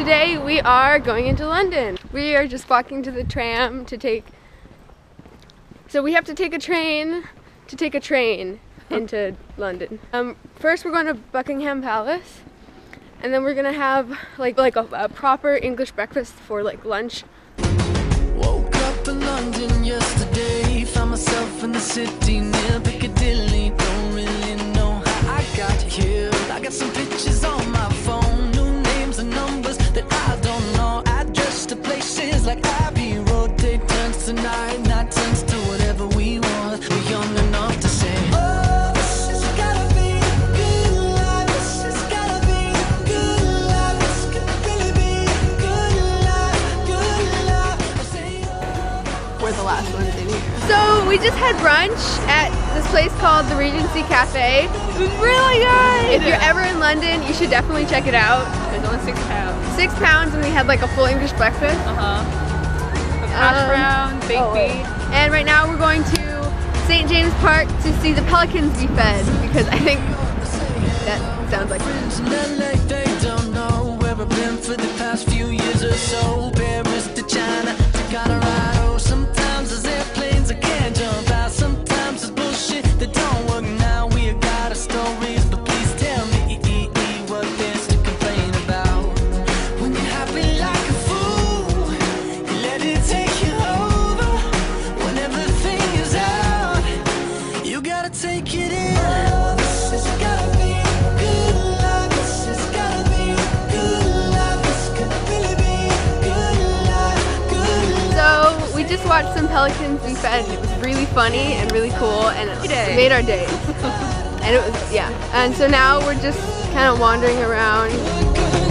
today we are going into London. We are just walking to the tram to take, so we have to take a train to take a train into London. First we're going to Buckingham Palace, and then we're gonna have like a proper English breakfast for like lunch. Woke up in London yesterday, found myself in the city near Piccadilly. Don't really know how I got here. I got some pictures on my phone, new names and numbers that I don't know. Address to places like Abbey Road. Day turns to night, night turns to whatever we want. We're young enough to say, oh, this has gotta be a good life. This has gotta be a good life. This could really be a good life, good life. I say, oh. We're the last ones in here. So we just had brunch at this place called the Regency Cafe. It was really good! If you're ever in London, you should definitely check it out. It was only £6. £6, and we had like a full English breakfast. The hash brown, baked beans. And right now we're going to St. James Park to see the Pelicans be fed, because I think that sounds like They don't know where I've been for the past few years or so. Paris to China to Colorado. Sometimes there's airplanes I can't jump out. Sometimes it's bullshit that don't work. Now we got our stories, but please tell me what there's to complain about. When you're happy like a fool, you let it take you over. When everything is out, you gotta take it in. This has gotta be a good life. This has gotta be a good life. This could really be a good life, good life. So we just watched some Pelicans be fed, and it was really funny and really cool, and it made our day. And it was, yeah. And so now we're just kind of wandering around.